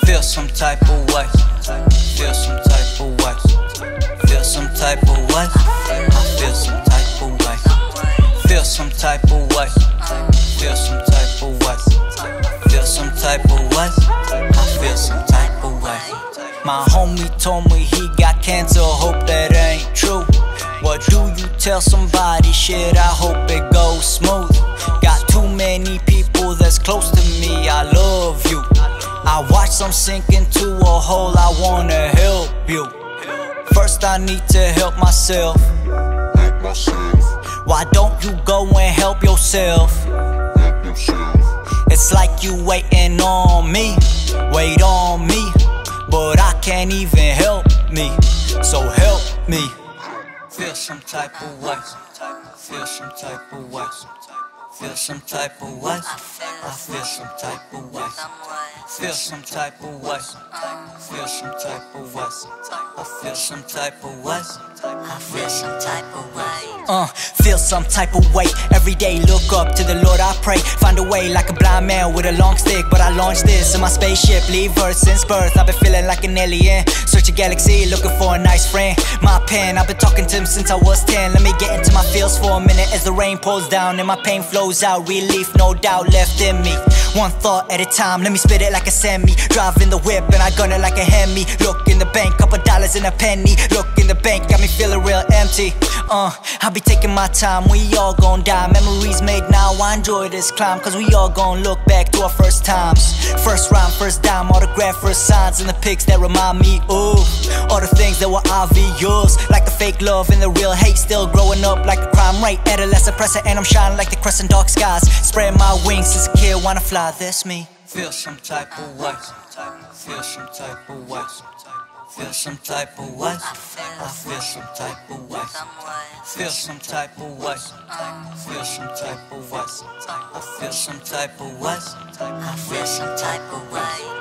Feel some type of way. Feel some type of way. Feel some type of way. I feel some type of way. Feel some type of way. Feel some type of way. Feel some type of way. I feel some type of way. My homie told me he got cancer, hope that ain't true. What do you tell somebody? Shit, I hope it goes smooth. Got too many people that's close to me, I love you. I watch them sink into a hole, I wanna help you. First I need to help myself. Why don't you go and help yourself? It's like you waiting on me, wait on me, but I can't even help me, so help me. Feel some type of way. Feel some type of way. Feel some type of way. I feel some type of way. Feel some type of way. Feel some type of way. I feel some type of way. I feel some type of way. Feel some type of way. Every day look up to the Lord I pray. Find a way like a blind man with a long stick, but I launched this in my spaceship. Leave Earth since birth, I've been feeling like an alien. Search a galaxy looking for a nice friend. My pen, I've been talking to him since I was 10. Let me get into my feels for a minute as the rain pours down and my pain flows out. Relief, no doubt left in me. One thought at a time, let me spit it like a semi. Driving the whip and I gun it like a Hemi. Look in the bank, couple dollars and a penny. Look in the bank, got me feeling real empty. I'll be taking my time, we all gon' die. Memories made now, I enjoy this climb, cause we all gon' look back to our first times. First rhyme, first dime, autograph, first signs, and the pics that remind me of all the things that were obvious, like the fake love and the real hate. Still growing up like a crime rate, adolescent presser, and I'm shining like the crescent dark skies. Spread my wings since a kid, wanna fly, that's me. Feel some type of way. Feel some type of way. Feel some type of way. I feel some type of way. Feel some type of way. Feel some type of way. I feel some type of way. I feel some type of way.